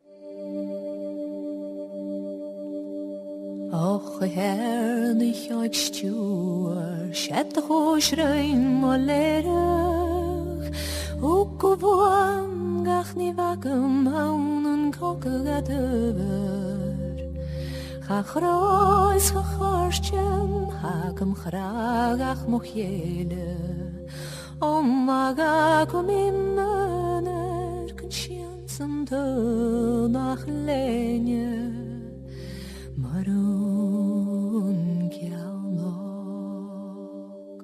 Och, her nicht euch stuer, schätte hoch rein molerach, uko voam gach ni wagam haunen kokegadever, gach rois gacharstjen, hagam gragach mochele, maga kom in mener, conscienzem te nach lenje, Marun Kjalnog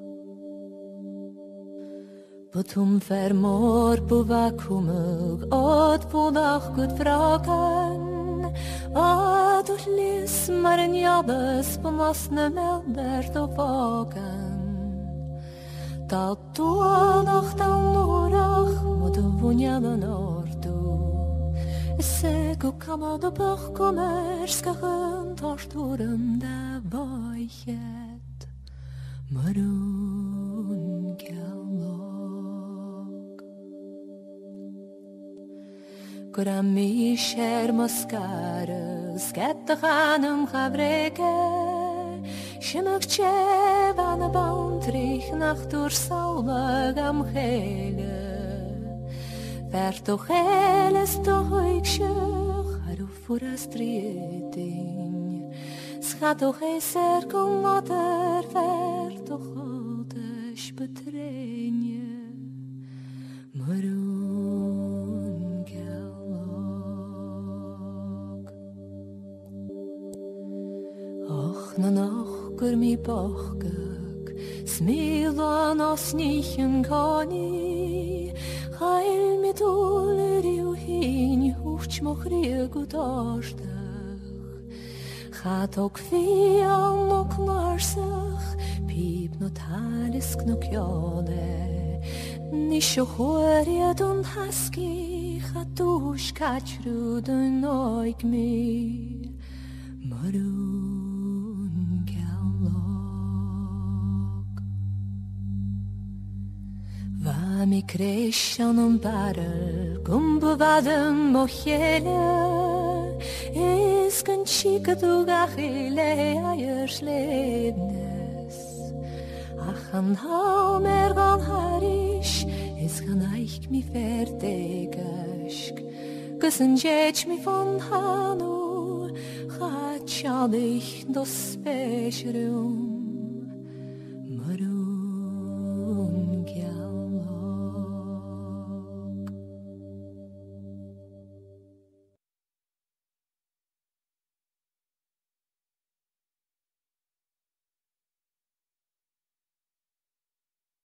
Batum vermor buvakumug Od vodach gut vragen Ad ut lis maren jabes Bemasne melbert og vagen Dat du noch dan norach Modu vunjaden ordu Sego kamad og bach kommer Skachen torsturen da vaichet Marun Kjalnog Gorami sher maskare Skette chanum chavreke Shimuk chevan a bantrich Nach dur saulag am chele Ver toch heles toch ik sjach, haru voor a strieting. Schat toch eser kom mater, ver toch odes betrenje. Marun Kjalnog. Och, na noch gur mi bochgag, smilan os nichen koni. Heil mit oler ju hin, hoeft mo krieg ut aastach. Gaat ook vial nok narsach, piep no talisk no kjole. Nisho choriad un haski, gaat dusch kachrud un oik mi. Marun Kjalnog. Va mi cresciano un barrel, gumbo vadem mochele, is kan chica du gachile ayers lebnes. Ach an hau mer gan harish, is gan eich mi verdegask, gusen jetch mi von hanu, gaat chadig dos spechrum.